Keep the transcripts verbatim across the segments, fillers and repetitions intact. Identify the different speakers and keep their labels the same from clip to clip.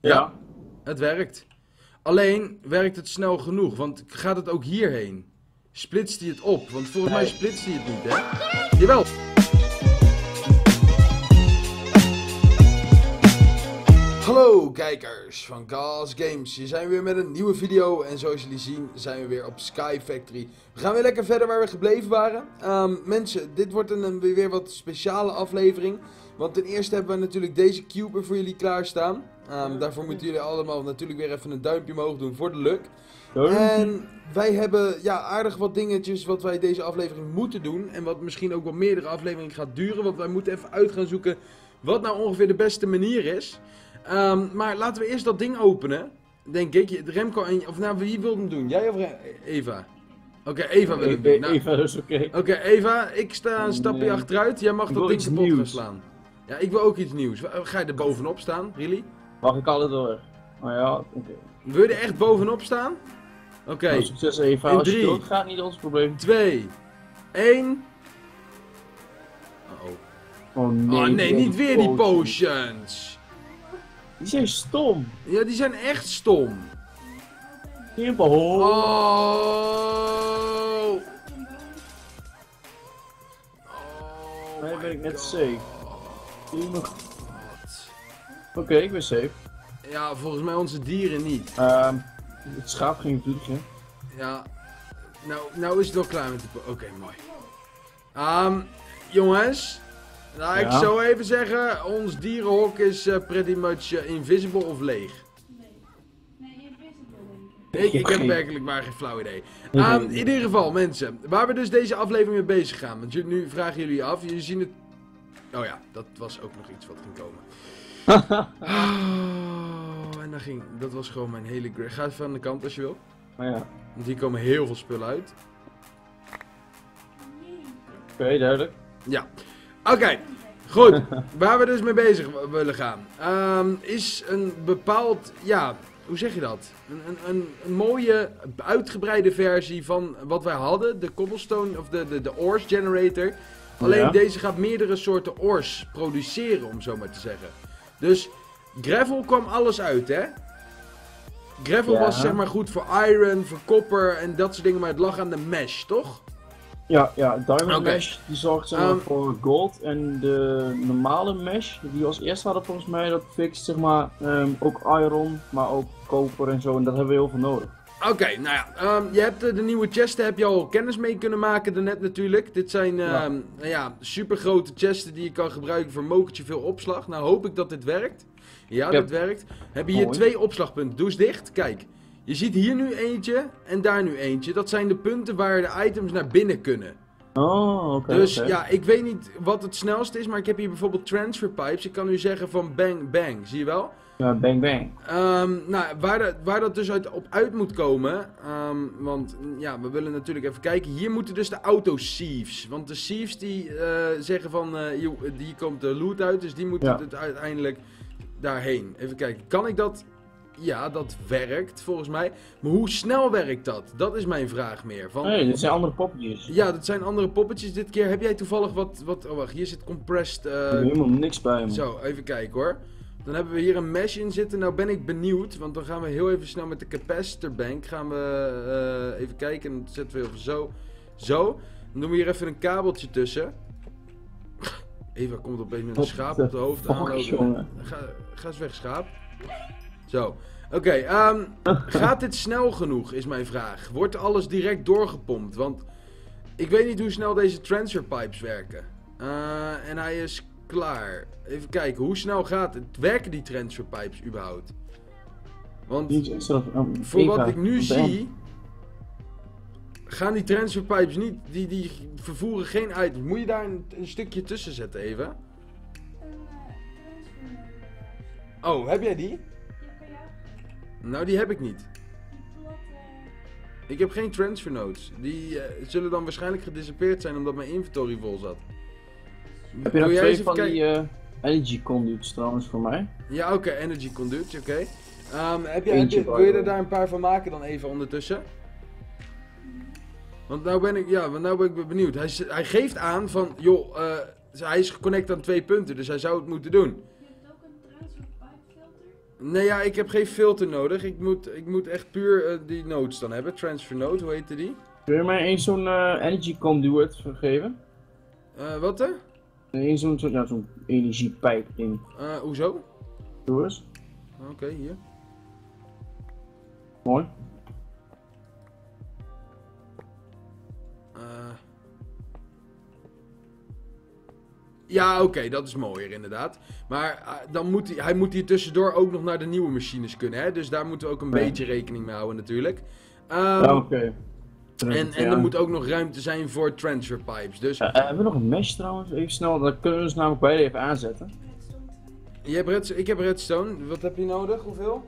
Speaker 1: Ja,
Speaker 2: Ja.
Speaker 1: het werkt. Alleen werkt het snel genoeg, want gaat het ook hierheen? Splitst hij het op? Want volgens mij
Speaker 2: Nee.
Speaker 1: splitst hij het niet, hè? Jawel. Hallo kijkers van Gas Games, hier zijn we weer met een nieuwe video en zoals jullie zien zijn we weer op Sky Factory. We gaan weer lekker verder waar we gebleven waren. Um, mensen, dit wordt een, een weer wat speciale aflevering, want ten eerste hebben we natuurlijk deze cube voor jullie klaarstaan. Um, daarvoor moeten jullie allemaal natuurlijk weer even een duimpje omhoog doen voor de luck. En wij hebben ja, aardig wat dingetjes wat wij deze aflevering moeten doen en wat misschien ook wel meerdere afleveringen gaat duren, want wij moeten even uit gaan zoeken wat nou ongeveer de beste manier is. Um, maar laten we eerst dat ding openen. Denk ik. Remco en... Of nou, wie wil hem doen? Jij of Re Eva? Oké, okay, Eva wil hem doen. Nou,
Speaker 2: Eva is oké.
Speaker 1: Oké, okay, Eva. Ik sta een stapje
Speaker 2: nee.
Speaker 1: achteruit. Jij mag
Speaker 2: Ik
Speaker 1: dat
Speaker 2: wil
Speaker 1: ding
Speaker 2: iets
Speaker 1: kapot gaan
Speaker 2: nieuws.
Speaker 1: slaan. Ja, ik wil ook iets nieuws. Ga je er bovenop staan? Really?
Speaker 2: Mag ik alle door? Nou ja, oké. Okay.
Speaker 1: Wil je er echt bovenop staan? Oké. Okay.
Speaker 2: Nou, succes Eva.
Speaker 1: In
Speaker 2: Als je
Speaker 1: drie.
Speaker 2: dood gaat, niet ons probleem.
Speaker 1: twee. één. Uh oh.
Speaker 2: Oh nee.
Speaker 1: Oh nee, niet weer die potions.
Speaker 2: Die zijn stom.
Speaker 1: Ja, die zijn echt stom.
Speaker 2: Simpel.
Speaker 1: Oh.
Speaker 2: Nee,
Speaker 1: Oh
Speaker 2: ben ik net
Speaker 1: God.
Speaker 2: safe. Oké, okay, ik ben safe.
Speaker 1: Ja, volgens mij onze dieren niet.
Speaker 2: Um, het schaap ging vliegen.
Speaker 1: Ja, nou, nou is het wel klaar met de... Oké, okay, mooi. Um, jongens, nou, ik
Speaker 2: Ja?
Speaker 1: zou even zeggen, ons dierenhok is uh, pretty much uh, invisible of leeg. Ik, ik heb werkelijk maar geen flauw idee. Um, in ieder geval, mensen, waar we dus deze aflevering mee bezig gaan. Want jullie- nu vragen jullie af, jullie zien het... Oh ja, dat was ook nog iets wat ging komen. Oh, en dan ging... Dat was gewoon mijn hele... gra- Ga even aan de kant als je wil.
Speaker 2: Maar ja, oké,
Speaker 1: Want hier komen heel veel spullen uit.
Speaker 2: okay, duidelijk.
Speaker 1: Ja. Oké, okay. Goed. Waar we dus mee bezig w- willen gaan. Um, is een bepaald... Ja, hoe zeg je dat? Een, een, een, een mooie, uitgebreide versie van wat wij hadden. De cobblestone, of de, de, de ores generator. Alleen
Speaker 2: Ja.
Speaker 1: deze gaat meerdere soorten ores produceren, om zo maar te zeggen. Dus gravel kwam alles uit, hè? Gravel
Speaker 2: Ja.
Speaker 1: was zeg maar goed voor iron, voor copper en dat soort dingen, maar het lag aan de mesh, toch?
Speaker 2: Ja, ja, Diamond
Speaker 1: Oké.
Speaker 2: Mesh die zorgt zeg maar,
Speaker 1: Um,
Speaker 2: voor gold en de normale mesh die we als eerste hadden volgens mij, dat fixt zeg maar um, ook iron, maar ook koper en zo en dat hebben we heel veel nodig.
Speaker 1: Oké, okay, nou ja, um, je hebt uh, de nieuwe chesten, heb je al kennis mee kunnen maken daarnet natuurlijk. Dit zijn uh,
Speaker 2: Ja.
Speaker 1: nou ja, super grote chesten die je kan gebruiken voor mokertje veel opslag. Nou hoop ik dat dit werkt. Ja,
Speaker 2: Ja.
Speaker 1: dit werkt. Heb je hier
Speaker 2: Mooi.
Speaker 1: twee opslagpunten. Doe eens dicht, kijk. Je ziet hier nu eentje en daar nu eentje. Dat zijn de punten waar de items naar binnen kunnen.
Speaker 2: Oh, oké.
Speaker 1: Dus
Speaker 2: oké.
Speaker 1: ja, ik weet niet wat het snelste is, maar ik heb hier bijvoorbeeld transfer pipes. Ik kan nu zeggen van bang bang, zie je wel?
Speaker 2: Ja, bang bang.
Speaker 1: Um, nou, waar, de, waar dat dus uit, op uit moet komen, um, want ja, we willen natuurlijk even kijken. Hier moeten dus de auto-thieves, want de thieves die uh, zeggen van, uh, hier, hier komt de loot uit, dus die moeten
Speaker 2: Ja.
Speaker 1: het uiteindelijk daarheen. Even kijken, kan ik dat? Ja, dat werkt volgens mij. Maar hoe snel werkt dat? Dat is mijn vraag meer. Van,
Speaker 2: Nee, dit zijn andere poppetjes.
Speaker 1: ja, dat zijn andere poppetjes dit keer. Heb jij toevallig wat, wat oh wacht, hier zit compressed...
Speaker 2: Ik
Speaker 1: Uh,
Speaker 2: heb helemaal niks bij me.
Speaker 1: zo, even kijken hoor. Dan hebben we hier een mesh in zitten. Nou ben ik benieuwd, want dan gaan we heel even snel met de capacitor bank. Gaan we uh, even kijken en dan zetten we even zo. Zo. Dan doen we hier even een kabeltje tussen. Eva komt opeens met een schaap op de hoofd
Speaker 2: Fuck,
Speaker 1: aanlopen.
Speaker 2: jongen.
Speaker 1: Ga, ga eens weg, schaap. Zo. Oké, okay, um, gaat dit snel genoeg, is mijn vraag. Wordt alles direct doorgepompt? Want ik weet niet hoe snel deze transfer pipes werken. Uh, en hij is klaar. Even kijken, hoe snel gaat het? Werken die transfer pipes überhaupt? Want
Speaker 2: Die is extra, um,
Speaker 1: voor
Speaker 2: Eva,
Speaker 1: wat ik nu
Speaker 2: bam.
Speaker 1: zie, gaan die transfer pipes niet, die, die vervoeren geen items. Moet je daar een, een stukje tussen zetten even? Oh, heb jij die? Nou, die heb ik niet. Ik heb geen transfer nodes. Die uh, zullen dan waarschijnlijk gedisappeerd zijn omdat mijn inventory vol zat.
Speaker 2: Heb je
Speaker 1: Wil
Speaker 2: nog
Speaker 1: jij
Speaker 2: twee
Speaker 1: eens even
Speaker 2: van
Speaker 1: kijken?
Speaker 2: die uh, energy conduits trouwens voor mij?
Speaker 1: Ja, oké, okay, energy conduits, oké. Okay. Um, heb je, heb
Speaker 2: Eentje
Speaker 1: je, wil je er daar een paar van maken dan even ondertussen? Want nou ben ik, ja, want nou ben ik benieuwd. Hij, hij geeft aan van, joh, uh, hij is geconnect aan twee punten, dus hij zou het moeten doen.
Speaker 3: Je hebt ook een transfer pipe filter.
Speaker 1: Nee, ja, ik heb geen filter nodig. Ik moet, ik moet echt puur uh, die nodes dan hebben. Transfer node, hoe heette die?
Speaker 2: Kun je mij eens zo'n uh, energy conduit geven?
Speaker 1: Uh, wat er?
Speaker 2: Eén zo'n zo, ja, zo'n energiepijp ding.
Speaker 1: Uh, hoezo?
Speaker 2: Doe eens.
Speaker 1: Oké, okay, hier.
Speaker 2: Mooi.
Speaker 1: Uh... Ja, oké, okay, dat is mooier inderdaad. Maar uh, dan moet hij, hij moet hier tussendoor ook nog naar de nieuwe machines kunnen, hè? Dus daar moeten we ook een ja. beetje rekening mee houden natuurlijk. Um,
Speaker 2: ja, oké. Okay.
Speaker 1: En, en er moet ook nog ruimte zijn voor transfer pipes. Dus...
Speaker 2: Uh, hebben we nog een mesh trouwens? Even snel, dan kunnen we dus namelijk beide even aanzetten.
Speaker 1: Je hebt redstone, ik heb redstone. Wat heb je nodig? Hoeveel?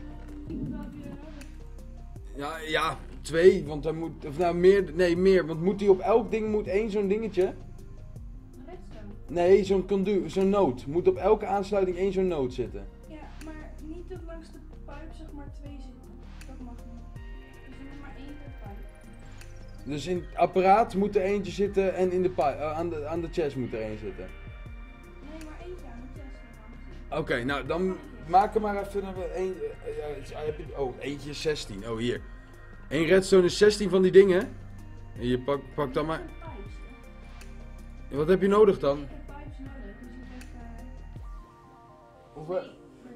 Speaker 1: Ja, ja, twee. Want hij moet, of nou meer, nee meer. Want moet hij op elk ding moet één zo'n dingetje?
Speaker 3: Redstone?
Speaker 1: Nee, zo'n condu, zo'n nood. Moet op elke aansluiting één zo'n nood zitten.
Speaker 3: Ja, maar niet dat langs de pipe zeg maar twee zitten. Dat mag niet. Dus er moet maar één per pipe.
Speaker 1: Dus in het apparaat moet er eentje zitten en in de pipe, uh, aan, de, aan de chest moet er één zitten.
Speaker 3: Nee, maar eentje aan de chest.
Speaker 1: Oké, okay, nou dan maak er maar even een. Uh, oh, eentje is zestien. Oh, hier. Eén redstone is zestien van die dingen. En je pak, pak dan maar. Wat heb je nodig dan?
Speaker 3: Ik heb pipes nodig, dus ik heb.
Speaker 1: Hoeveel?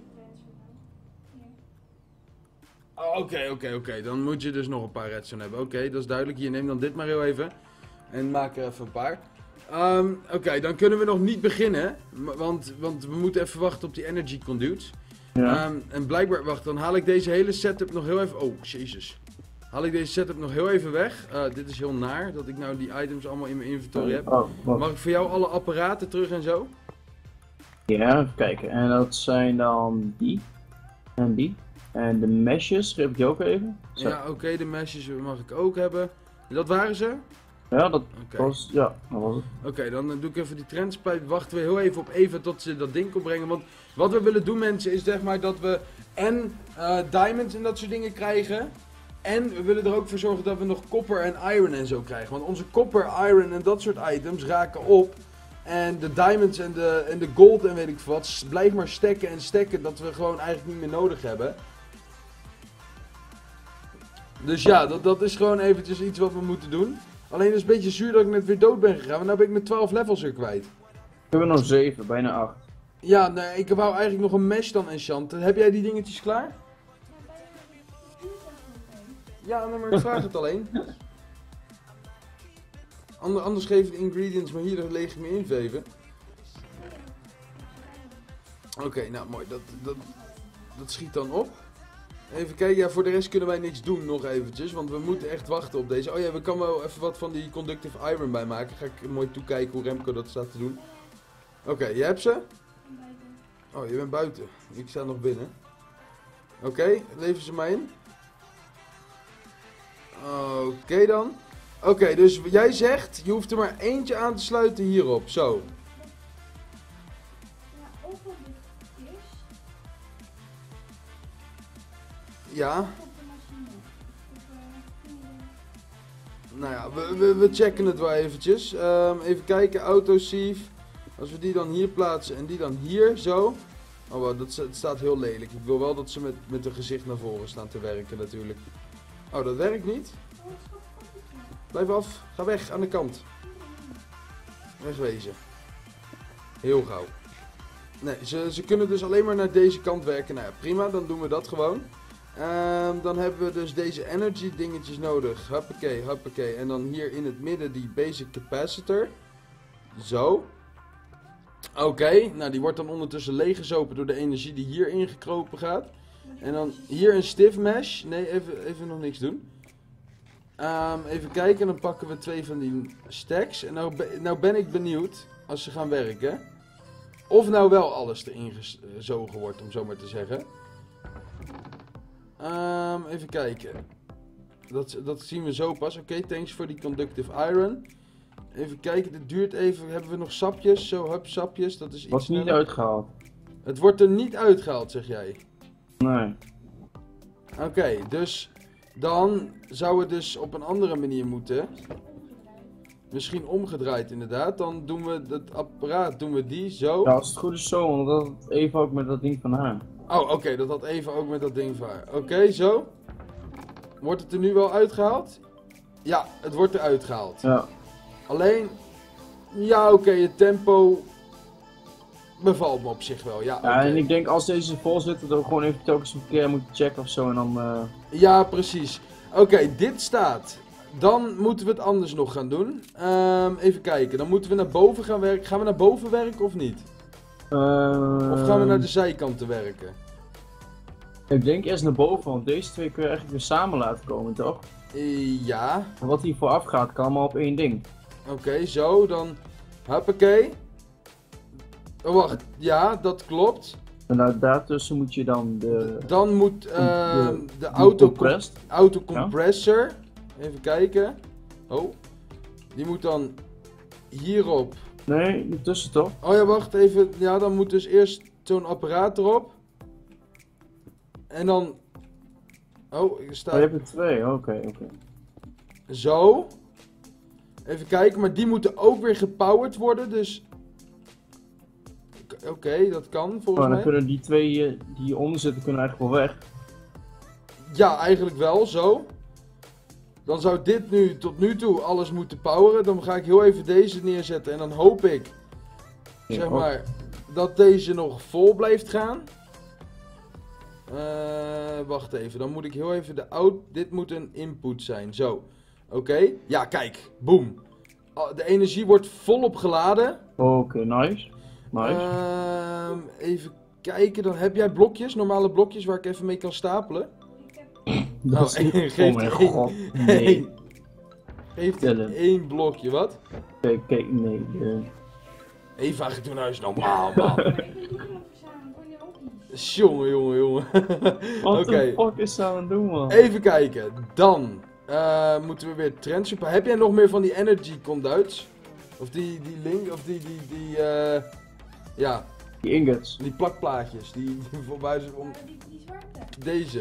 Speaker 1: Oké, oké, oké. Dan moet je dus nog een paar redstone hebben. Oké, okay, dat is duidelijk. Hier, neem dan dit maar heel even. En maak er even een paar. Um, Oké, okay, dan kunnen we nog niet beginnen. Want, want we moeten even wachten op die energy conduits.
Speaker 2: Ja.
Speaker 1: Um, en blijkbaar, wacht, dan haal ik deze hele setup nog heel even... Oh, jezus. Haal ik deze setup nog heel even weg. Uh, dit is heel naar, dat ik nou die items allemaal in mijn inventory heb.
Speaker 2: Oh,
Speaker 1: mag ik voor jou alle apparaten terug en zo?
Speaker 2: Ja, even kijken. En dat zijn dan die. En die. En de meshes, geef ik je ook even. Zo.
Speaker 1: Ja, oké, okay, de meshes mag ik ook hebben. Dat waren ze?
Speaker 2: Ja, dat
Speaker 1: okay.
Speaker 2: was, ja, dat was het.
Speaker 1: Oké, okay, dan doe ik even die transpijp. Wachten we heel even op Eva tot ze dat ding kon brengen. Want wat we willen doen, mensen, is zeg maar dat we en uh, diamonds en dat soort dingen krijgen. En we willen er ook voor zorgen dat we nog copper en iron en zo krijgen. Want onze copper, iron en dat soort items raken op. En de diamonds en de, en de gold en weet ik wat, blijf maar stekken en stekken dat we gewoon eigenlijk niet meer nodig hebben. Dus ja, dat, dat is gewoon eventjes iets wat we moeten doen. Alleen is het een beetje zuur dat ik net weer dood ben gegaan, want nu ben ik mijn twaalf levels er kwijt.
Speaker 2: We hebben nog zeven, bijna acht.
Speaker 1: Ja, nee, ik wou eigenlijk nog een mesh dan enchanten. Heb jij die dingetjes klaar? Ja, nee, maar ik vraag het alleen. Ander, anders geef ik de ingredients, maar hier dan leeg ik me inveven. Oké, okay, nou mooi, dat, dat, dat schiet dan op. Even kijken, ja, voor de rest kunnen wij niks doen nog eventjes, want we moeten echt wachten op deze. Oh ja, we kan wel even wat van die conductive iron bij maken. Ga ik mooi toekijken hoe Remco dat staat te doen. Oké, okay, je hebt ze? Oh, je bent buiten. Ik sta nog binnen. Oké, okay, lever ze maar in. Oké okay dan. Oké, okay, dus jij zegt, je hoeft er maar eentje aan te sluiten hierop, zo. Ja. Nou ja, we, we, we checken het wel eventjes. Um, even kijken, autosieve. Als we die dan hier plaatsen en die dan hier, zo. Oh, wow, dat, dat staat heel lelijk. Ik wil wel dat ze met, met hun gezicht naar voren staan te werken natuurlijk. Oh, dat werkt niet. Blijf af. Ga weg, aan de kant. Wegwezen. Heel gauw. Nee, ze, ze kunnen dus alleen maar naar deze kant werken. Nou ja, prima, dan doen we dat gewoon. Um, dan hebben we dus deze energy dingetjes nodig. Hoppakee, hoppakee. En dan hier in het midden die basic capacitor. Zo. Oké, okay, nou die wordt dan ondertussen leeggezopen door de energie die hier ingekropen gaat. En dan hier een stiff mesh. Nee, even, even nog niks doen. Um, even kijken, dan pakken we twee van die stacks. En nou, be, nou ben ik benieuwd, als ze gaan werken, of nou wel alles erin gezogen wordt, om zo maar te zeggen. Um, even kijken. Dat, dat zien we zo pas. Oké, okay, thanks voor die conductive iron. Even kijken, dit duurt even. Hebben we nog sapjes? Zo, hup, sapjes. Dat is iets
Speaker 2: wordt niet uitgehaald.
Speaker 1: Het wordt er niet uitgehaald, zeg jij?
Speaker 2: Nee.
Speaker 1: Oké, okay, dus dan zou het dus op een andere manier moeten. Misschien omgedraaid inderdaad. Dan doen we het apparaat, doen we die zo.
Speaker 2: Ja, als het goed is zo, want dat even ook met dat ding van haar.
Speaker 1: Oh, oké, dat had even ook met dat ding waar. Oké, zo. Wordt het er nu wel uitgehaald? Ja, het wordt eruit gehaald.
Speaker 2: Ja.
Speaker 1: Alleen, ja oké, het tempo bevalt me op zich wel. Ja,
Speaker 2: Ja,
Speaker 1: oké.
Speaker 2: en ik denk als deze vol zitten, dat we gewoon even telkens een keer moeten checken of zo en dan... eh,
Speaker 1: Ja, precies. Oké, dit staat. Dan moeten we het anders nog gaan doen. Ehm, even kijken, dan moeten we naar boven gaan werken. Gaan we naar boven werken of niet? Of gaan we naar de zijkanten werken?
Speaker 2: Ik denk eerst naar boven, want deze twee kun je eigenlijk weer samen laten komen, toch?
Speaker 1: Eh, ja,
Speaker 2: En wat hier vooraf gaat, kan allemaal op één ding.
Speaker 1: oké, zo, dan... Hoppakee. Oh, wacht, ja, dat klopt.
Speaker 2: En daar, daartussen moet je dan de...
Speaker 1: Dan moet ehm, de,
Speaker 2: de
Speaker 1: auto
Speaker 2: compressed.
Speaker 1: autocompressor, even kijken. Oh, die moet dan hierop.
Speaker 2: Nee, niet tussen toch?
Speaker 1: Oh ja, wacht even. Ja, dan moet dus eerst zo'n apparaat erop. En dan... Oh, er
Speaker 2: Oh,
Speaker 1: staat
Speaker 2: je hebt er twee, oké, oké.
Speaker 1: zo. Even kijken, maar die moeten ook weer gepowered worden, dus... Oké, okay, dat kan
Speaker 2: Oh,
Speaker 1: volgens
Speaker 2: dan
Speaker 1: mij.
Speaker 2: kunnen die twee hier- die hieronder zitten, kunnen eigenlijk wel weg.
Speaker 1: Ja, eigenlijk wel, zo. Dan zou dit nu tot nu toe alles moeten poweren. Dan ga ik heel even deze neerzetten en dan hoop ik, zeg maar, dat deze nog vol blijft gaan. Eh, wacht even, dan moet ik heel even de out... Dit moet een input zijn, zo. Oké, ja kijk, boom. Oh, de energie wordt volop geladen.
Speaker 2: Oké, nice. Nice.
Speaker 1: Ehm, even kijken, dan heb jij blokjes, normale blokjes waar ik even mee kan stapelen.
Speaker 3: Ik heb
Speaker 2: Dat is-
Speaker 1: oh, geeft
Speaker 2: oh mijn
Speaker 1: één-
Speaker 2: god, nee.
Speaker 1: één- Geeft
Speaker 2: Dylan.
Speaker 1: één blokje, wat?
Speaker 2: Kijk, kijk, nee. eh.
Speaker 1: Eva, ga doen huis normaal, man.
Speaker 3: ik heb niet iemand verzameld, kon je ook niet.
Speaker 1: Jongen, jongen, jongen.
Speaker 2: Wat
Speaker 1: Oké.
Speaker 2: de fuck is ze aan het doen, man?
Speaker 1: Even kijken, dan eh, moeten we weer trendsupply. Heb jij nog meer van die energy conduits? Of die, die link, of die, die, die, eh, ja,
Speaker 2: Die ingots.
Speaker 1: die plakplaatjes, die, die voorbij zijn om
Speaker 3: Uh, die, die zwarte.
Speaker 1: deze.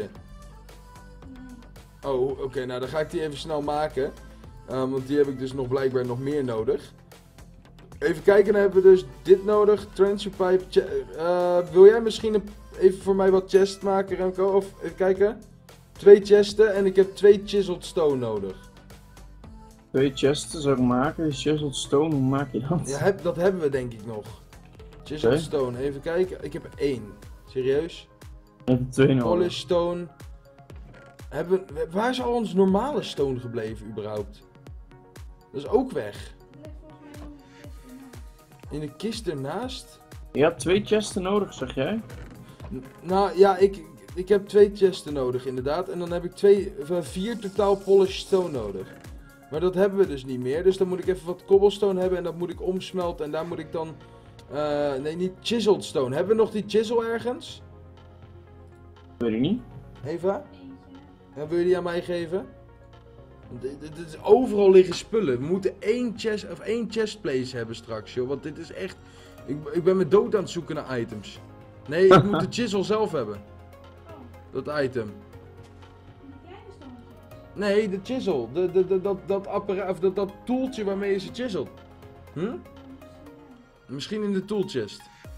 Speaker 3: Nee.
Speaker 1: Oh, oké, nou dan ga ik die even snel maken. Ehm, want die heb ik dus nog blijkbaar nog meer nodig. Even kijken, dan hebben we dus dit nodig. Transfer pipe. che- eh, wil jij misschien een- even voor mij wat chest maken, Remco? Of even kijken. Twee chesten en ik heb twee chiseled stone nodig.
Speaker 2: Twee chests zou ik maken. Chiseled stone, hoe maak je dat?
Speaker 1: Ja, heb, dat hebben we denk ik nog. Chiseled
Speaker 2: Oké.
Speaker 1: stone, even kijken. Ik heb er één. Serieus?
Speaker 2: Even twee nodig.
Speaker 1: Polish stone. Hebben we, waar is al ons normale stone gebleven überhaupt? Dat is ook weg.
Speaker 3: Dat ligt volgens mij nog
Speaker 1: In de kist ernaast?
Speaker 2: Je hebt twee chests nodig, zeg jij?
Speaker 1: N- Nou ja, ik, ik heb twee chesten nodig inderdaad. En dan heb ik twee, eh, vier totaal polished stone nodig. Maar dat hebben we dus niet meer. Dus dan moet ik even wat cobblestone hebben en dat moet ik omsmelten. En daar moet ik dan... eh, nee, niet chiseled stone. Hebben we nog die chisel ergens?
Speaker 2: Weet ik niet.
Speaker 1: Eva?
Speaker 3: eentje.
Speaker 1: Ja, wil je die aan mij geven? Want dit, dit is overal liggen spullen. We moeten één chest, of één chestplace hebben straks, joh. Want dit is echt... Ik, ik ben me dood aan het zoeken naar items. Nee, ik moet de chisel zelf hebben.
Speaker 3: Oh,
Speaker 1: Dat item.
Speaker 3: die kleine stompjes.
Speaker 1: Nee, de chisel. De, de, de, dat, dat apparaat, of dat, dat tooltje waarmee je ze chiselt. Hm? Misschien in de toolchest.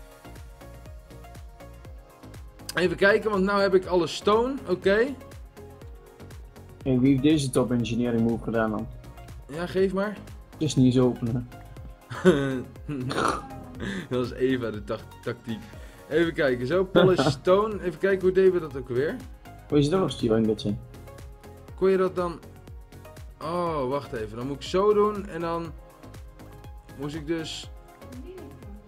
Speaker 1: Even kijken, want nou heb ik alle stone. Oké.
Speaker 2: Hey, wie heeft deze top engineering move gedaan dan?
Speaker 1: Ja, geef maar.
Speaker 2: Het is niet eens openen.
Speaker 1: Dat is Eva de ta- tactiek. Even kijken, zo, polish stone. Even kijken, hoe deden we dat ook weer?
Speaker 2: Hoe is dat nog steel ingots in?
Speaker 1: Kon je dat dan... Oh, wacht even. Dan moet ik zo doen en dan... Moest ik dus...
Speaker 3: Die ligt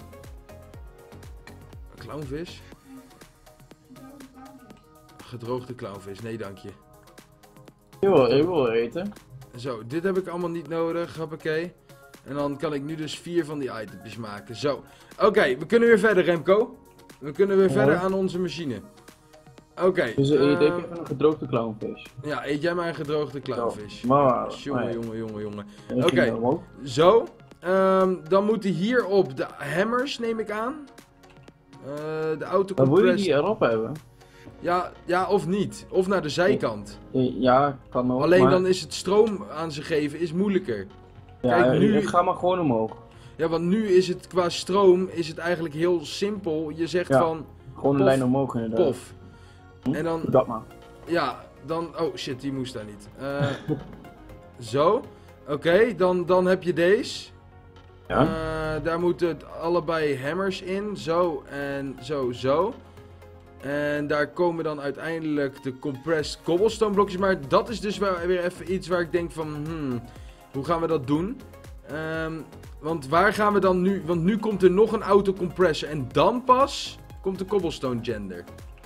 Speaker 3: er.
Speaker 1: Clownvis?
Speaker 3: Rode blauwtjes.
Speaker 1: Gedroogde clownvis, nee dank je.
Speaker 2: Ik wil, ik wil eten.
Speaker 1: Zo, dit heb ik allemaal niet nodig, hoppakee. En dan kan ik nu dus vier van die items maken. Zo, oké, we kunnen weer verder, Remco. We kunnen weer
Speaker 2: Ja.
Speaker 1: verder aan onze machine. Oké,
Speaker 2: Dus uh, eet ik
Speaker 1: ehm,
Speaker 2: even een gedroogde clownfish.
Speaker 1: ja, eet jij maar een gedroogde clownvis.
Speaker 2: Maar,
Speaker 1: Jongen,
Speaker 2: maar ja.
Speaker 1: jongen, jongen, jongen.
Speaker 2: En ik
Speaker 1: Oké.
Speaker 2: ging er omhoog.
Speaker 1: Zo, ehm, dan moeten hierop de hammers, neem ik aan. Eh de
Speaker 2: Maar wil je
Speaker 1: autocompress.
Speaker 2: die erop hebben?
Speaker 1: Ja, ja, of niet. Of naar de zijkant.
Speaker 2: Eh, Ja, kan ook.
Speaker 1: Alleen
Speaker 2: maar...
Speaker 1: dan is het stroom aan ze geven is moeilijker.
Speaker 2: Ja,
Speaker 1: kijk, nu-
Speaker 2: ik ga maar gewoon omhoog.
Speaker 1: Ja, want nu is het qua stroom is het eigenlijk heel simpel. Je zegt
Speaker 2: Ja.
Speaker 1: van,
Speaker 2: Gewoon Gewoon een
Speaker 1: Pof.
Speaker 2: lijn omhoog inderdaad.
Speaker 1: Pof.
Speaker 2: Hm?
Speaker 1: En dan,
Speaker 2: Doe dat maar.
Speaker 1: ja, dan, oh shit, die moest daar niet. Eh, zo, oké, dan, dan heb je deze.
Speaker 2: Ja.
Speaker 1: Eh, daar moeten allebei hammers in, zo en zo, zo. En daar komen dan uiteindelijk de compressed cobblestone blokjes. Maar dat is dus wel weer even iets waar ik denk van, hmm, hoe gaan we dat doen? Ehm, want waar gaan we dan nu, want nu komt er nog een autocompressor en dan pas komt de cobblestone gender.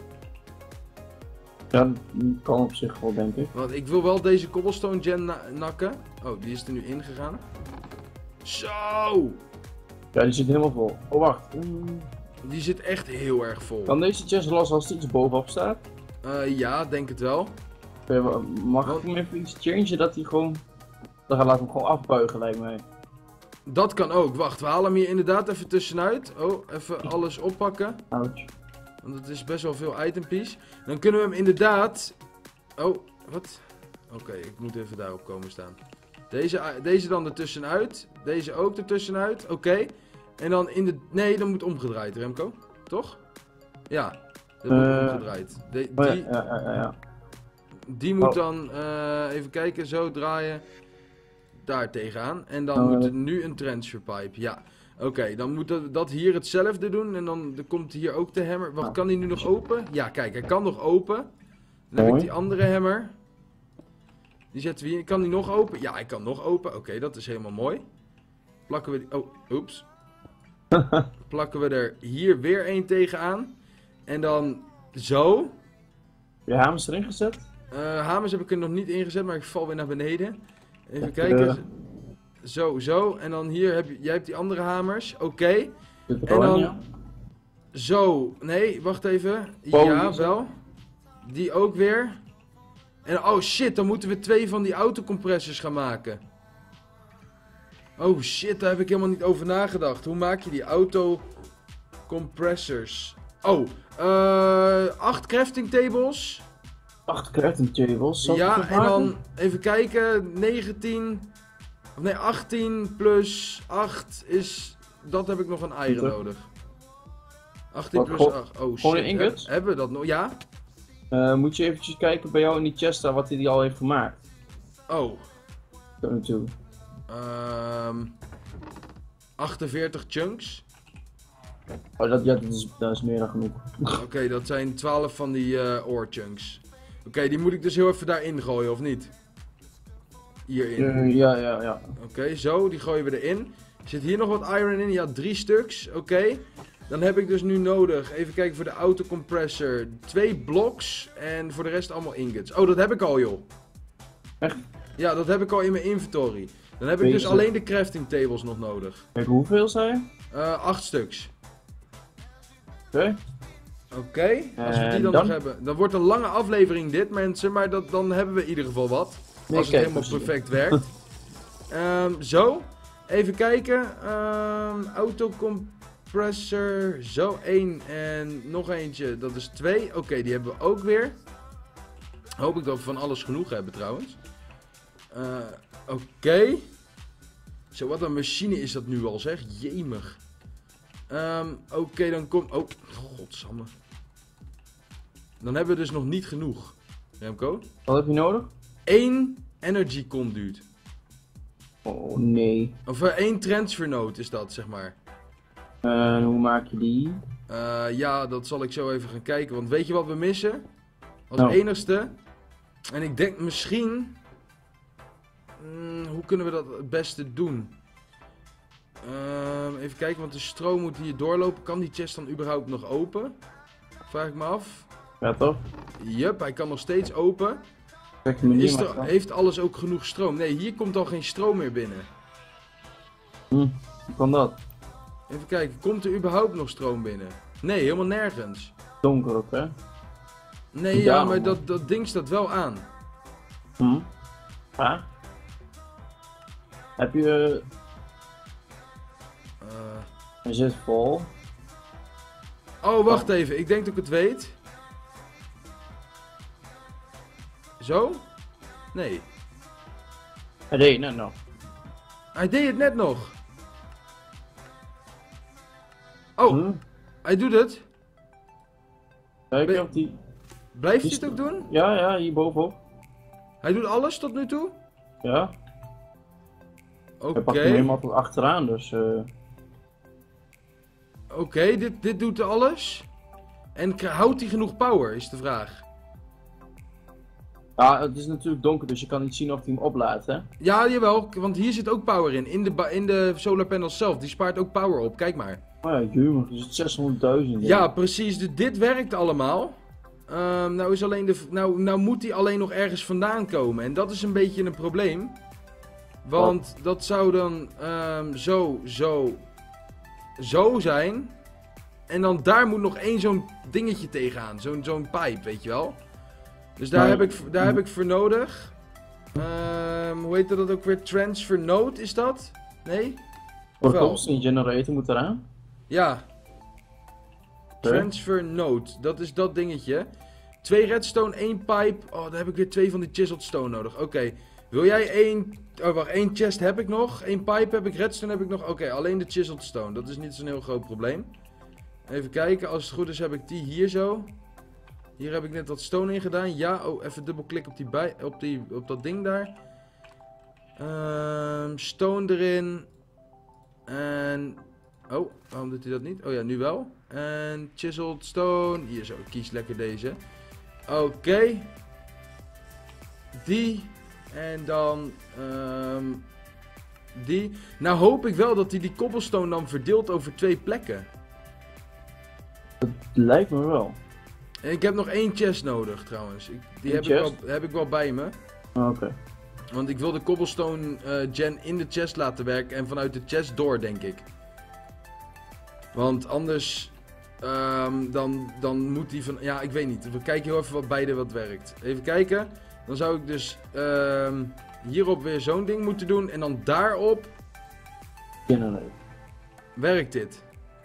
Speaker 2: Ja, dat kan op zich wel, denk ik.
Speaker 1: Want ik wil wel deze cobblestone gen na- nakken. Oh, die is er nu ingegaan. Zo!
Speaker 2: Ja, die zit helemaal vol. Oh, wacht. Mm.
Speaker 1: Die zit echt heel erg vol.
Speaker 2: Kan deze chest los als er iets bovenop staat?
Speaker 1: Eh, ja, denk het wel.
Speaker 2: Mag ik hem even iets changen dat hij gewoon... Dan gaat laat hem gewoon afbuigen, lijkt mij.
Speaker 1: Dat kan ook. Wacht, we halen hem hier inderdaad even tussenuit. Oh, even alles oppakken.
Speaker 2: Ouch.
Speaker 1: Want het is best wel veel itempiece. Dan kunnen we hem inderdaad... Oh, wat? Oké, ik moet even daarop komen staan. Deze, deze dan ertussenuit. Deze ook ertussenuit. Oké. En dan in de... Nee, dan moet omgedraaid, Remco. Toch? Ja, dat moet
Speaker 2: Eh,
Speaker 1: omgedraaid. De-
Speaker 2: Oh, ja,
Speaker 1: die,
Speaker 2: ja, ja, ja.
Speaker 1: die moet
Speaker 2: Oh.
Speaker 1: dan... eh, even kijken, zo draaien. Daar tegenaan. En dan
Speaker 2: Oh,
Speaker 1: moet
Speaker 2: ja.
Speaker 1: er nu een transfer pipe. Ja. Oké, dan moet dat, dat hier hetzelfde doen. En dan, dan komt hier ook de hammer. Wacht,
Speaker 2: Ja.
Speaker 1: kan die nu nog open? Ja, kijk, hij kan nog open. Dan heb ik
Speaker 2: Mooi.
Speaker 1: die andere hammer. Die zetten we hier. Kan die nog open? Ja, hij kan nog open. Oké, dat is helemaal mooi. Plakken we die... Oh, oeps. Plakken we er hier weer één tegenaan. En dan zo.
Speaker 2: Je hamers erin gezet?
Speaker 1: Eh, hamers heb ik er nog niet ingezet, maar ik val weer naar beneden. Even
Speaker 2: Ja,
Speaker 1: kijken.
Speaker 2: eh.
Speaker 1: Zo, zo. En dan hier heb je... Jij hebt die andere hamers. Oké.
Speaker 2: Zit er
Speaker 1: En
Speaker 2: al in,
Speaker 1: dan-
Speaker 2: ja.
Speaker 1: Zo, nee, wacht even.
Speaker 2: Oh,
Speaker 1: Ja,
Speaker 2: die is er.
Speaker 1: wel. Die ook weer. En oh shit, dan moeten we twee van die autocompressors gaan maken. Oh shit, daar heb ik helemaal niet over nagedacht. Hoe maak je die autocompressors? Oh, eh acht crafting tables.
Speaker 2: Acht crafting tables. Zal ik
Speaker 1: Ja,
Speaker 2: het
Speaker 1: en
Speaker 2: maken?
Speaker 1: dan even kijken. negentien. Of nee, achttien plus acht is. Dat heb ik nog een iron
Speaker 2: Goed, hè?
Speaker 1: nodig. achttien
Speaker 2: Wat,
Speaker 1: plus
Speaker 2: gewoon-
Speaker 1: acht. Oh shit.
Speaker 2: gewoon in ingots?
Speaker 1: Heb- hebben we dat nog? Ja?
Speaker 2: Eh, moet je eventjes kijken bij jou in die chest staan wat hij die al heeft gemaakt.
Speaker 1: Oh.
Speaker 2: Tot nu toe.
Speaker 1: ehm achtenveertig chunks.
Speaker 2: Oh, dat, ja, dat, is, dat is meer dan genoeg.
Speaker 1: Oké, dat zijn twaalf van die eh ore chunks. Oké, die moet ik dus heel even daarin gooien, of niet? Hierin.
Speaker 2: Eh, ja, ja, ja.
Speaker 1: Oké, zo, die gooien we erin. Zit hier nog wat iron in? Ja, drie stuks. Oké. Dan heb ik dus nu nodig, even kijken voor de autocompressor, twee blocks en voor de rest allemaal ingots. Oh, dat heb ik al, joh.
Speaker 2: Echt?
Speaker 1: Ja, dat heb ik al in mijn inventory. Dan heb ik dus
Speaker 2: Deze.
Speaker 1: alleen de crafting tables nog nodig.
Speaker 2: Kijk, hoeveel zijn?
Speaker 1: Eh acht stuks.
Speaker 2: Oké.
Speaker 1: Oké, als we die
Speaker 2: En
Speaker 1: dan,
Speaker 2: dan?
Speaker 1: nog hebben. Dan wordt een lange aflevering dit, mensen, maar dat, dan hebben we in ieder geval wat.
Speaker 2: Nee,
Speaker 1: Als het
Speaker 2: kijk,
Speaker 1: helemaal
Speaker 2: precies.
Speaker 1: perfect werkt. Ehm, zo, even kijken. Ehm autocompressor, zo één en nog eentje, dat is twee. Oké, die hebben we ook weer. Hoop ik dat we van alles genoeg hebben trouwens. Eh, Oké. Zo, wat een machine is dat nu al, zeg. Jemig. Ehm, Oké, dan komt... Oh, godsamme. Dan hebben we dus nog niet genoeg. Remco?
Speaker 2: Wat heb je nodig?
Speaker 1: Eén energy conduit.
Speaker 2: Oh, nee.
Speaker 1: Of eh, één transfer node is dat, zeg maar.
Speaker 2: En hoe maak je die?
Speaker 1: Eh, ja, dat zal ik zo even gaan kijken. Want weet je wat we missen? Als
Speaker 2: Nou.
Speaker 1: enigste. En ik denk misschien... Hmm, hoe kunnen we dat het beste doen? Ehm, even kijken, want de stroom moet hier doorlopen. Kan die chest dan überhaupt nog open? Vraag ik me af.
Speaker 2: Ja, toch?
Speaker 1: Yup, hij kan nog steeds open.
Speaker 2: Kijk, manier
Speaker 1: Is
Speaker 2: maar
Speaker 1: er,
Speaker 2: dan.
Speaker 1: heeft alles ook genoeg stroom? Nee, hier komt al geen stroom meer binnen.
Speaker 2: Hm, hoe kan dat?
Speaker 1: Even kijken, komt er überhaupt nog stroom binnen? Nee, helemaal nergens.
Speaker 2: Donker ook, hè?
Speaker 1: Nee,
Speaker 2: Ja,
Speaker 1: ja, maar
Speaker 2: man.
Speaker 1: dat, dat ding staat wel aan.
Speaker 2: Hm? Ja? Heb je...
Speaker 1: Eh,
Speaker 2: Hij zit vol.
Speaker 1: Oh, wacht even. Ik denk dat ik het weet. Zo? Nee.
Speaker 2: Hij deed net nog.
Speaker 1: Hij deed het net nog. Oh,
Speaker 2: Hm?
Speaker 1: hij doet het.
Speaker 2: Kijk
Speaker 1: Ben-
Speaker 2: of die...
Speaker 1: Blijft hij
Speaker 2: die
Speaker 1: het ook doen?
Speaker 2: Ja, ja, hier bovenop.
Speaker 1: Hij doet alles tot nu toe?
Speaker 2: Ja,
Speaker 1: Oké.
Speaker 2: hij pakt hem helemaal tot achteraan, dus... eh
Speaker 1: Oké, dit, dit doet alles. En k- houdt hij genoeg power, is de vraag.
Speaker 2: Ja, het is natuurlijk donker, dus je kan niet zien of hij hem oplaadt, hè.
Speaker 1: Ja, jawel, k- want hier zit ook power in. In de, ba- in de solar panels zelf. Die spaart ook power op, kijk maar.
Speaker 2: Oh ja, jummer, dus het zeshonderdduizend.
Speaker 1: Ja, precies. Dus dit werkt allemaal. Ehm, nou, is alleen de, v- nou, nou moet hij alleen nog ergens vandaan komen. En dat is een beetje een probleem. Want dat zou dan ehm, zo, zo, zo zijn. En dan daar moet nog één zo'n dingetje tegenaan. Zo'n zo'n pipe, weet je wel. Dus daar,
Speaker 2: Maar-
Speaker 1: heb, ik, v- daar heb ik voor nodig. Ehm, hoe heet dat ook weer? Transfer node is dat? Nee?
Speaker 2: Voor
Speaker 1: wel?
Speaker 2: constant generator moet eraan.
Speaker 1: Ja.
Speaker 2: Oké.
Speaker 1: Transfer node, dat is dat dingetje. Twee redstone, één pipe. Oh, dan heb ik weer twee van die chiseled stone nodig. Oké. Wil jij één... Oh, wacht. één chest heb ik nog. Één pipe heb ik. Redstone heb ik nog. Oké, alleen de chiseled stone. Dat is niet zo'n heel groot probleem. Even kijken. Als het goed is heb ik die hier zo. Hier heb ik net wat stone in gedaan. Ja. Oh, even dubbelklik op, die bij, op, die, op dat ding daar. Ehm, stone erin. En... Oh, waarom doet hij dat niet? Oh ja, nu wel. En chiseled stone. Hier zo, ik kies lekker deze. Oké. Die. En dan ehm, die. Nou hoop ik wel dat hij die cobblestone dan verdeelt over twee plekken.
Speaker 2: Lijkt me wel.
Speaker 1: En ik heb nog één chest nodig trouwens. Ik, die
Speaker 2: Eén
Speaker 1: heb ik, wel,
Speaker 2: chest?
Speaker 1: heb ik wel bij me.
Speaker 2: Ah, Oké.
Speaker 1: Want ik wil de cobblestone eh, gen in de chest laten werken. En vanuit de chest door, denk ik. Want anders... ehm, dan, dan moet die van... Ja, ik weet niet. We kijken heel even wat beide wat werkt. Even kijken. Dan zou ik dus ehm, hierop weer zo'n ding moeten doen. En dan daarop
Speaker 2: Generator.
Speaker 1: werkt dit.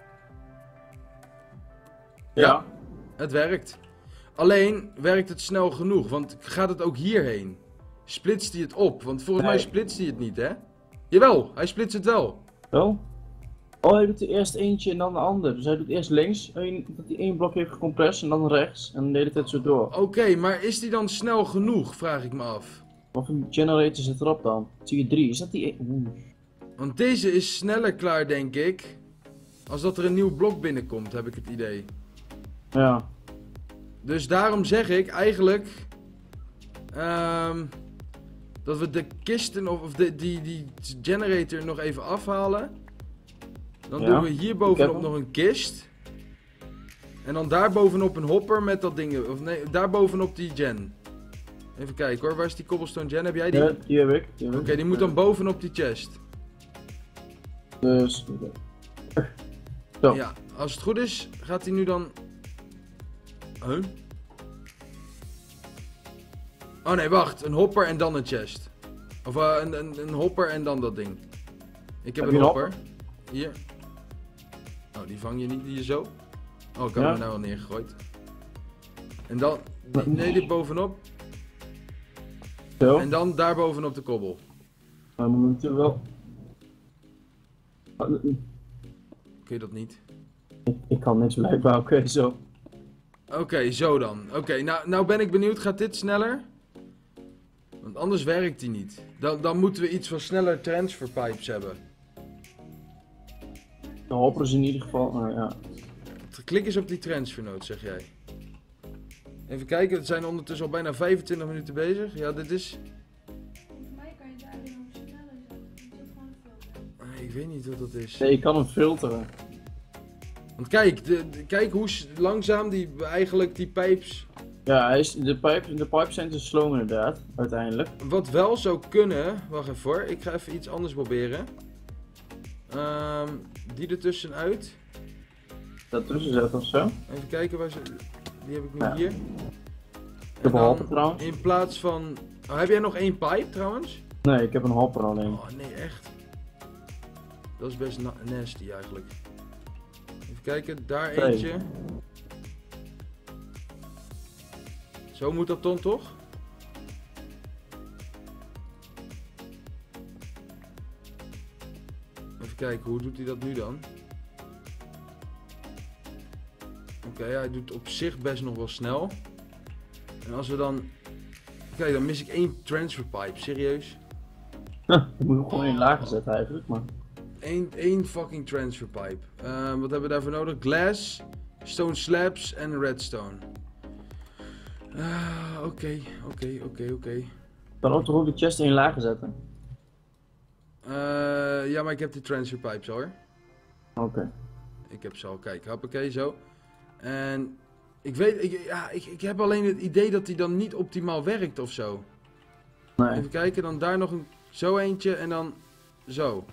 Speaker 2: Ja.
Speaker 1: Het werkt. Alleen werkt het snel genoeg. Want gaat het ook hierheen? Splitst hij het op? Want volgens
Speaker 2: Nee.
Speaker 1: mij splitst hij het niet, hè? Jawel, hij splitst het wel.
Speaker 2: Wel? Oh, hij doet er eerst eentje en dan de ander. Dus hij doet eerst links, één, dat hij één blok heeft gecompressed en dan rechts. En de hele tijd zo door.
Speaker 1: Oké, maar is die dan snel genoeg? Vraag ik me af.
Speaker 2: Wat voor generator zit erop dan? Zie je drie? Is dat die... e- Oeh.
Speaker 1: Want deze is sneller klaar, denk ik. Als dat er een nieuw blok binnenkomt, heb ik het idee.
Speaker 2: Ja.
Speaker 1: Dus daarom zeg ik eigenlijk... ehm, dat we de kisten of, of de, die, die generator nog even afhalen. Dan
Speaker 2: Ja,
Speaker 1: doen we hier bovenop
Speaker 2: hem.
Speaker 1: nog een kist. En dan daar bovenop een hopper met dat ding. Of nee, daar bovenop die gen. Even kijken hoor, waar is die cobblestone gen? Heb jij die?
Speaker 2: Ja,
Speaker 1: Oké,
Speaker 2: die heb ik. Die, heb ik.
Speaker 1: die moet dan bovenop die chest.
Speaker 2: Dus... Zo.
Speaker 1: Ja, als het goed is, gaat hij nu dan... Huh? Oh nee, wacht. Een hopper en dan een chest. Of eh, een, een, een hopper en dan dat ding. Ik heb,
Speaker 2: Heb
Speaker 1: een
Speaker 2: je een
Speaker 1: hopper. Hier. Oh, die vang je niet hier zo. Oh, ik heb
Speaker 2: Ja?
Speaker 1: hem nou al neergegooid. En dan... die- nee, dit bovenop.
Speaker 2: Zo.
Speaker 1: En dan daar bovenop de kobbel.
Speaker 2: Maar we moeten natuurlijk wel... Ah,
Speaker 1: Kun je dat niet?
Speaker 2: Ik, ik kan niks blijkbaar, oké, zo.
Speaker 1: Oké, zo dan. Oké, nou, nou ben ik benieuwd. Gaat dit sneller? Want anders werkt die niet. Dan, dan moeten we iets van sneller transfer pipes hebben.
Speaker 2: De hopper is in ieder geval... Nou ja.
Speaker 1: Klik eens op die transfer node, zeg jij. Even kijken, we zijn ondertussen al bijna vijfentwintig minuten bezig. Ja, dit is...
Speaker 3: Volgens mij kan je daar weer nog sneller zetten. Je zet gewoon een filter.
Speaker 1: Ah, ik weet niet wat dat is.
Speaker 2: Nee, je kan hem filteren.
Speaker 1: Want kijk, de, de- kijk hoe s- langzaam die eigenlijk die pipes...
Speaker 2: Ja, hij is, de pipes de pipes zijn te slow inderdaad, uiteindelijk.
Speaker 1: Wat wel zou kunnen... Wacht even hoor, ik ga even iets anders proberen. Ehm, die ertussenuit.
Speaker 2: Daartussen zetten of zo.
Speaker 1: Even kijken waar ze... Die heb ik nu
Speaker 2: Ja.
Speaker 1: hier.
Speaker 2: Ik
Speaker 1: En
Speaker 2: heb een
Speaker 1: dan
Speaker 2: hopper trouwens.
Speaker 1: in plaats van... Oh, heb jij nog één pipe trouwens?
Speaker 2: Nee, ik heb een hopper alleen.
Speaker 1: Oh nee, echt. Dat is best na- nasty eigenlijk. Even kijken, daar
Speaker 2: Twee.
Speaker 1: eentje. Zo moet dat dan toch? Even kijken, hoe doet hij dat nu dan? Oké, hij doet op zich best nog wel snel. En als we dan... Kijk, dan mis ik één transfer pipe, serieus?
Speaker 2: Huh, ik moet hem gewoon in lager zetten eigenlijk, maar...
Speaker 1: Eén, één fucking transfer pipe. Uh, wat hebben we daarvoor nodig? Glass, stone slabs en redstone. Ah, oké, oké, oké, oké.
Speaker 2: Dan ook toch ook de chest in lager zetten?
Speaker 1: Uh, ja, maar ik heb de transfer pipes hoor.
Speaker 2: Oké. Okay.
Speaker 1: Ik heb ze al, kijk, hoppakee, zo. En ik weet, ik, ja, ik, ik heb alleen het idee dat die dan niet optimaal werkt of zo.
Speaker 2: Nee.
Speaker 1: Even kijken, dan daar nog een, zo eentje en dan zo.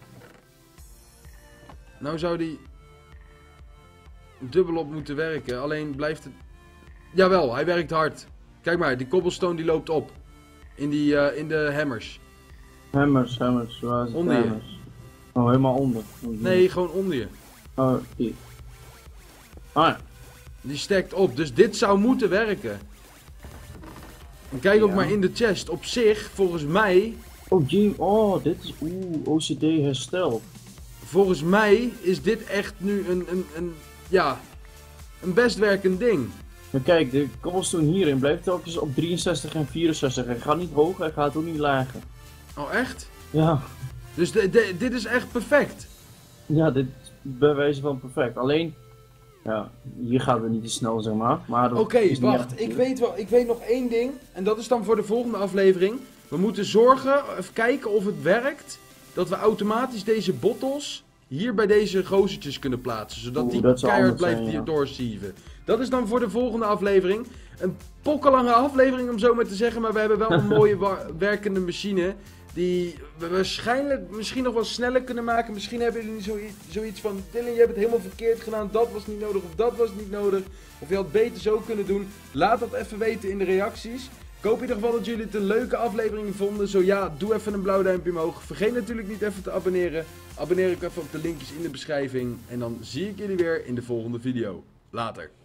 Speaker 1: Nou zou die dubbel op moeten werken, alleen blijft het... Jawel, hij werkt hard. Kijk maar, die cobblestone die loopt op. In, die, uh, in de hammers.
Speaker 2: Hammers, hammers, waar is het?
Speaker 1: Onder je.
Speaker 2: Hammers? Oh, helemaal onder.
Speaker 1: Nee, gewoon onder je.
Speaker 2: Oh, die. Ah ja.
Speaker 1: Die stekt op, dus dit zou moeten werken. En kijk
Speaker 2: Ja.
Speaker 1: ook maar in de chest. Op zich, volgens mij...
Speaker 2: Oh, Jim, oh, dit is, oeh, O C D herstel.
Speaker 1: Volgens mij is dit echt nu een, een, een ja, een best werkend ding.
Speaker 2: Maar kijk, de cobblestone hierin blijft telkens op drieënzestig en vierenzestig. Hij gaat niet hoog, hij gaat ook niet lager.
Speaker 1: Oh, echt?
Speaker 2: Ja,
Speaker 1: Dus de, de, dit is echt perfect.
Speaker 2: ja, dit is bij wijze van perfect. Alleen, ja, hier gaat het niet te snel, zeg maar. maar dat
Speaker 1: Oké,
Speaker 2: is niet
Speaker 1: wacht.
Speaker 2: echt-
Speaker 1: Ik weet wel, ik weet nog één ding. En dat is dan voor de volgende aflevering. We moeten zorgen, even kijken of het werkt. Dat we automatisch deze bottles hier bij deze gozertjes kunnen plaatsen. Zodat
Speaker 2: Oeh,
Speaker 1: die
Speaker 2: dat zou
Speaker 1: keihard
Speaker 2: anders
Speaker 1: blijft
Speaker 2: zijn,
Speaker 1: hier
Speaker 2: ja.
Speaker 1: doorsieven. Dat is dan voor de volgende aflevering. Een pokkenlange aflevering om zo maar te zeggen. Maar we hebben wel een mooie wa- werkende machine. Die we waarschijnlijk misschien nog wel sneller kunnen maken. Misschien hebben jullie zoiets, zoiets van... Dylan, je hebt het helemaal verkeerd gedaan. Dat was niet nodig of dat was niet nodig. Of je had het beter zo kunnen doen. Laat dat even weten in de reacties. Ik hoop in ieder geval dat jullie het een leuke aflevering vonden. Zo ja, doe even een blauw duimpje omhoog. Vergeet natuurlijk niet even te abonneren. Abonneer ik even op de linkjes in de beschrijving. En dan zie ik jullie weer in de volgende video. Later.